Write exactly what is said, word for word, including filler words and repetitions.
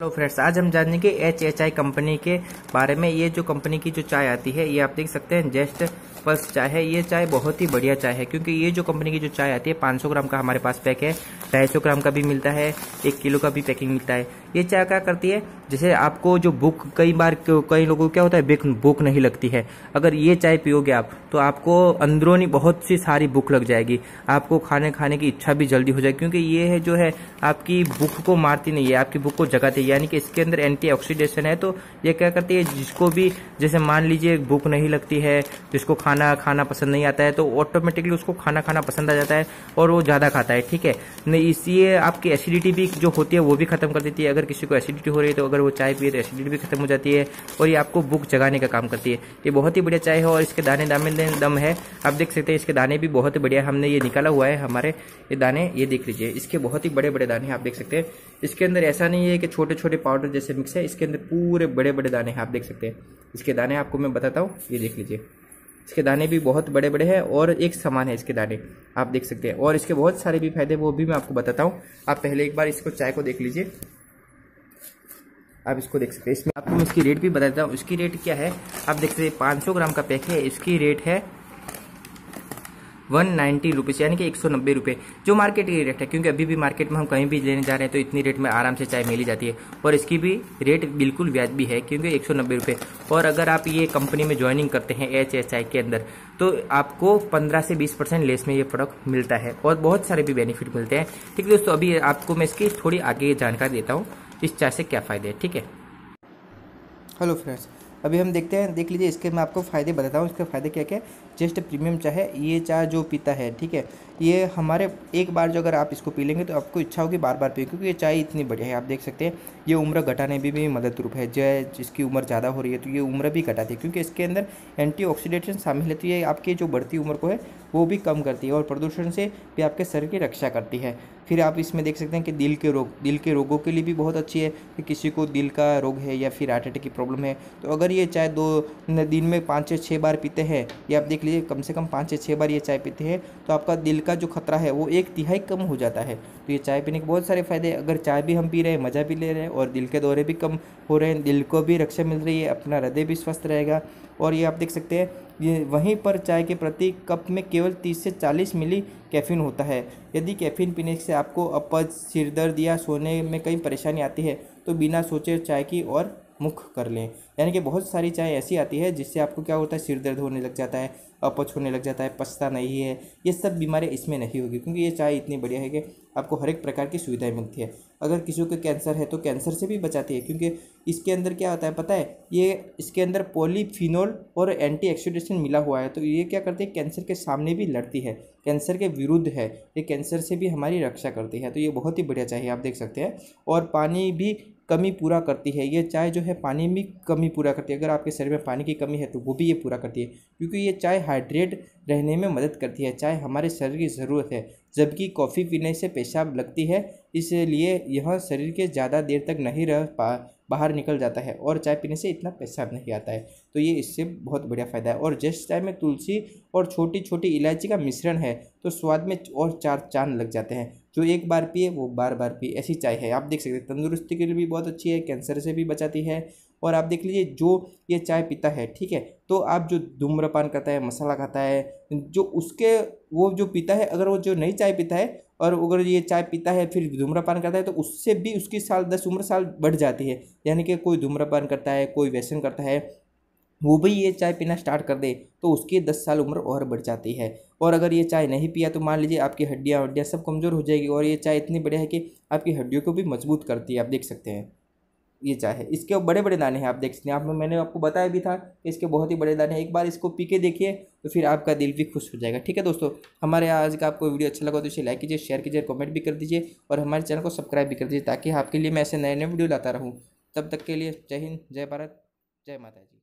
Hello friends, आज हम जानेंगे एच एच आई कंपनी के बारे में। ये जो कंपनी की जो चाय आती है, ये आप देख सकते हैं जस्ट पल्स चाय है। ये चाय बहुत ही बढ़िया चाय है, क्योंकि ये जो कंपनी की जो चाय आती है पाँच सौ ग्राम का हमारे पास पैक है, ढाई सौ ग्राम का भी मिलता है, एक किलो का भी पैकिंग मिलता है। ये चाय क्या करती है, जैसे आपको जो भूख, कई बार कई लोगों को क्या होता है भूख नहीं लगती है, अगर ये चाय पियोगे आप तो आपको अंदरूनी बहुत सी सारी भूख लग जाएगी, आपको खाने खाने की इच्छा भी जल्दी हो जाएगी, क्योंकि ये है जो है आपकी भूख को मारती नहीं है, आपकी भूख को जगाती है। यानी कि इसके अंदर एंटीऑक्सीडेशन है। तो ये क्या करती है, जिसको भी जैसे मान लीजिए भूख नहीं लगती है, जिसको खाना खाना पसंद नहीं आता है, तो ऑटोमेटिकली उसको खाना खाना पसंद आ जाता है और वो ज्यादा खाता है। ठीक है, नहीं इसलिए आपकी एसिडिटी भी जो होती है वो भी खत्म कर देती है। अगर किसी को एसिडिटी हो रही है तो अगर वो चाय पिए तो एसिडिटी भी खत्म हो जाती है और ये आपको भूख जगाने का काम करती है। ये बहुत ही बढ़िया चाय है और इसके दाने दाने दम है, आप देख सकते हैं। इसके दाने भी बहुत बढ़िया, हमने ये निकाला हुआ है हमारे ये दाने, ये देख लीजिए, इसके बहुत ही बड़े बड़े दाने हैं, आप देख सकते हैं। इसके अंदर ऐसा नहीं है कि छोटे छोटे पाउडर जैसे मिक्स है, इसके अंदर पूरे बड़े बड़े दाने हैं, आप देख सकते हैं। इसके दाने आपको मैं बताता हूँ, ये देख लीजिए, इसके दाने भी बहुत बड़े बड़े हैं और एक समान है इसके दाने, आप देख सकते हैं। और इसके बहुत सारे भी फायदे वो भी मैं आपको बताता हूँ। आप पहले एक बार इसको चाय को देख लीजिए, आप इसको देख सकते हैं। इसमें आपको मैं इसकी रेट भी बताता हूँ। इसकी रेट क्या है, आप देख सकते हैं, पाँच सौ ग्राम का पैक है, इसकी रेट है वन नाइन्टी रुपीज़, यानी कि एक सौ नब्बे रुपये, जो मार्केट की रेट है। क्योंकि अभी भी मार्केट में हम कहीं भी लेने जा रहे हैं तो इतनी रेट में आराम से चाय मिल जाती है और इसकी भी रेट बिल्कुल वाजिबी है, क्योंकि एक सौ नब्बे रुपये। और अगर आप ये कंपनी में ज्वाइनिंग करते हैं एच एच आई के अंदर, तो आपको पंद्रह से बीस परसेंट लेस में ये प्रोडक्ट मिलता है और बहुत सारे भी बेनिफिट मिलते हैं। ठीक है दोस्तों, अभी आपको मैं इसकी थोड़ी आगे जानकारी देता हूँ, इस चाय से क्या फ़ायदे हैं। ठीक है, हेलो फ्रेंड्स, अभी हम देखते हैं, देख लीजिए, इसके मैं आपको फ़ायदे बताता हूँ। इसके फ़ायदे क्या क्या है। जस्ट प्रीमियम चाय है, ये चाय जो पीता है, ठीक है, ये हमारे एक बार जो अगर आप इसको पी लेंगे तो आपको इच्छा होगी बार बार पिए, क्योंकि ये चाय इतनी बढ़िया है। आप देख सकते हैं ये उम्र घटाने में भी मदद रूप है, जो जिसकी उम्र ज़्यादा हो रही है तो ये उम्र भी घटाती है, क्योंकि इसके अंदर एंटीऑक्सीडेंट्स शामिल है। तो ये आपकी जो बढ़ती उम्र को है वो भी कम करती है और प्रदूषण से भी आपके शरीर की रक्षा करती है। फिर आप इसमें देख सकते हैं कि दिल के रोग, दिल के रोगों के लिए भी बहुत अच्छी है, कि किसी को दिल का रोग है या फिर हार्ट अटैक की प्रॉब्लम है, तो अगर ये चाय दो दिन में पाँच से छः बार पीते हैं, या आप देख लीजिए कम से कम पाँच से छः बार ये चाय पीते हैं, तो आपका दिल का जो खतरा है वो एक तिहाई कम हो जाता है। तो ये चाय पीने के बहुत सारे फायदे, अगर चाय भी हम पी रहे हैं, मज़ा भी ले रहे हैं और दिल के दौरे भी कम हो रहे हैं, दिल को भी रक्षा मिल रही है, अपना हृदय भी स्वस्थ रहेगा। और ये आप देख सकते हैं, ये वहीं पर चाय के प्रति कप में केवल तीस से चालीस मिली कैफीन होता है। यदि कैफीन पीने से आपको अपच, सिरदर्द या सोने में कई परेशानी आती है तो बिना सोचे चाय की ओर मुख कर लें। यानी कि बहुत सारी चाय ऐसी आती है जिससे आपको क्या होता है, सिर दर्द होने लग जाता है, अपच होने लग जाता है, पचता नहीं है, ये सब बीमारियाँ इसमें नहीं होगी, क्योंकि ये चाय इतनी बढ़िया है कि आपको हर एक प्रकार की सुविधाएं मिलती है। अगर किसी को कैंसर है तो कैंसर से भी बचाती है, क्योंकि इसके अंदर क्या होता है पता है, ये इसके अंदर पॉलीफिनोल और एंटीऑक्सीडेंट मिला हुआ है। तो ये क्या करती है, कैंसर के सामने भी लड़ती है, कैंसर के विरुद्ध है, ये कैंसर से भी हमारी रक्षा करती है। तो ये बहुत ही बढ़िया चाय है, आप देख सकते हैं। और पानी भी कमी पूरा करती है, ये चाय जो है पानी में कमी पूरा करती है। अगर आपके शरीर में पानी की कमी है तो वो भी ये पूरा करती है, क्योंकि ये चाय हाइड्रेट रहने में मदद करती है। चाय हमारे शरीर की ज़रूरत है, जबकि कॉफ़ी पीने से पेशाब लगती है, इसलिए यह शरीर के ज़्यादा देर तक नहीं रह पा बाहर निकल जाता है और चाय पीने से इतना पेशाब नहीं आता है। तो ये इससे बहुत बढ़िया फ़ायदा है। और जिस चाय में तुलसी और छोटी छोटी इलायची का मिश्रण है तो स्वाद में और चार चांद लग जाते हैं। जो एक बार पिए वो बार बार पिए, ऐसी चाय है। आप देख सकते हैं, तंदुरुस्ती के लिए भी बहुत अच्छी है, कैंसर से भी बचाती है। और आप देख लीजिए, जो ये चाय पीता है, ठीक है, तो आप जो धूम्रपान करता है, मसाला खाता है, जो उसके वो जो पीता है, अगर वो जो नई चाय पीता है और अगर ये चाय पीता है फिर धूम्रपान करता है तो उससे भी उसकी साल दस उम्र साल बढ़ जाती है। यानी कि कोई धूम्रपान करता है, कोई व्यसन करता है, वो भी ये चाय पीना स्टार्ट कर दे तो उसकी दस साल उम्र और बढ़ जाती है। और अगर ये चाय नहीं पिया तो मान लीजिए आपकी हड्डियाँ वड्डियाँ सब कमज़ोर हो जाएगी। और ये चाय इतनी बढ़िया है कि आपकी हड्डियों को भी मजबूत करती है, आप देख सकते हैं। ये चाय है, इसके बड़े बड़े दाने हैं, आप देख सकते हैं। आप मैंने आपको बताया भी था कि इसके बहुत ही बड़े दाने हैं। एक बार इसको पी के देखिए तो फिर आपका दिल भी खुश हो जाएगा। ठीक है दोस्तों, हमारे आज का आपको वीडियो अच्छा लगा तो इसे लाइक कीजिए, शेयर कीजिए, कमेंट भी कर दीजिए और हमारे चैनल को सब्सक्राइब भी कर दीजिए, ताकि आपके लिए मैं ऐसे नए नए वीडियो लाता रहूँ। तब तक के लिए जय हिंद, जय भारत, जय माता जी।